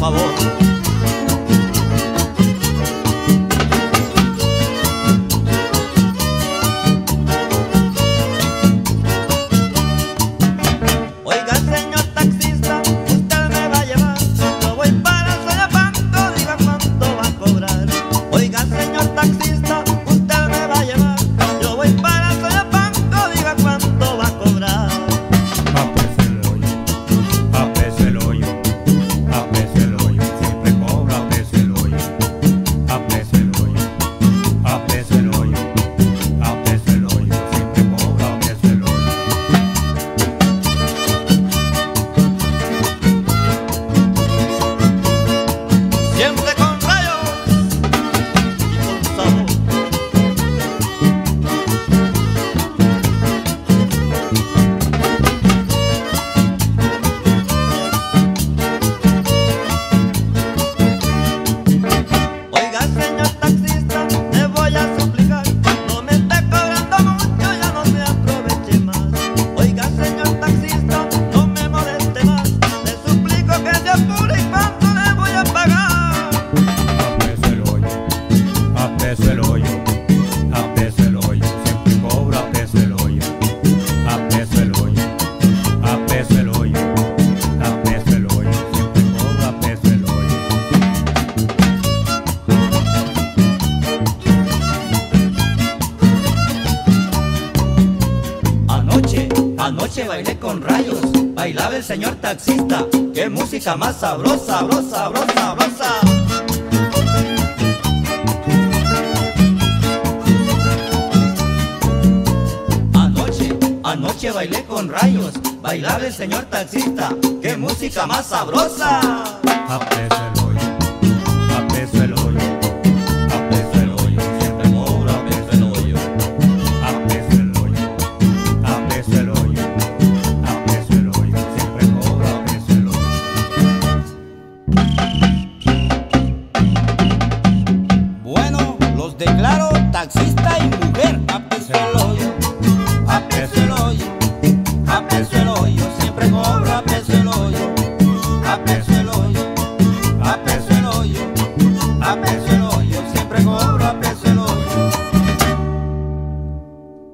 favor. Oiga, señor taxista, usted me va a llevar. Yo voy para Soyapango, diga cuánto va a cobrar. Oiga, señor taxista, usted me va a llevar. Yo voy para Soyapango, diga cuánto va a cobrar. A peso el hoyo, a peso el hoyo, siempre cobra a peso el hoyo, a peso el hoyo, a peso el hoyo, a peso el hoyo, siempre cobra a peso el hoyo. Siempre con rayos y con sabor. Oiga, señor taxista, le voy a suplicar, no me esté cobrando mucho, ya no se aproveche más. Oiga, señor taxista, no me moleste más, le suplico que se apure y cuánto le voy a pagar. A peso el hoyo, a peso el hoyo, a peso el hoyo, siempre cobra a peso el hoyo, a peso el hoyo, a peso el hoyo, a peso el hoyo, siempre cobra a peso el hoyo. Anoche bailé con rayos, bailaba el señor taxista. Qué música más sabrosa, sabrosa, sabrosa, sabrosa. Anoche bailé con rayos, bailaba el señor taxista. Qué música más sabrosa. A peso el hoyo, a peso el hoyo.